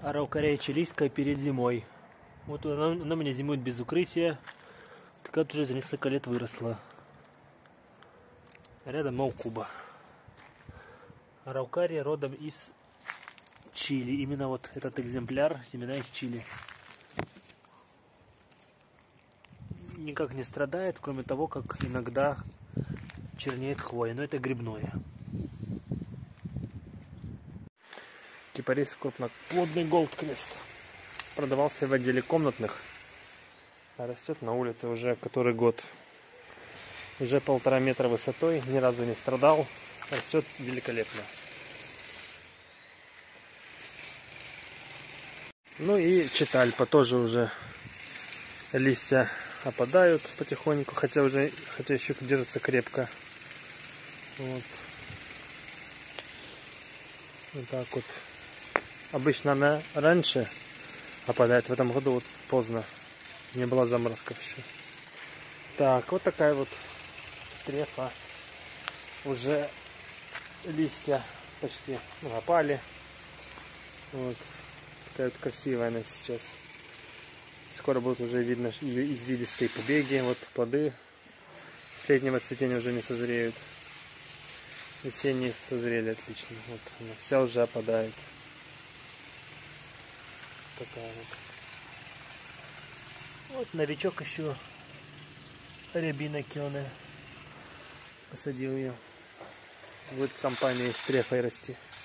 Араукария чилийская перед зимой. Вот она у меня зимует без укрытия. Так вот уже за несколько лет выросла. Рядом маукуба. Араукария родом из Чили. Именно вот этот экземпляр, семена из Чили. Никак не страдает, кроме того, как иногда чернеет хвоя. Но это грибное. Кипарис крупноплодный Голдкрест. Продавался в отделе комнатных. А растет на улице уже который год. Уже 1,5 метра высотой. Ни разу не страдал. Растет великолепно. Ну и читальпа тоже уже листья опадают потихоньку. Хотя еще держится крепко. Вот. Вот так вот. Обычно она раньше опадает. В этом году вот поздно. Не было заморозков еще. Так, вот такая вот трефа. Уже листья почти опали. Вот. Такая вот красивая она сейчас. Скоро будет уже видно извилистые побеги. Вот плоды с летнего цветения уже не созреют. Весенние созрели отлично. Вот она вся уже опадает. Такая вот. Вот новичок еще. Рябина Кёне. Посадил ее. Будет в компании с трефой расти.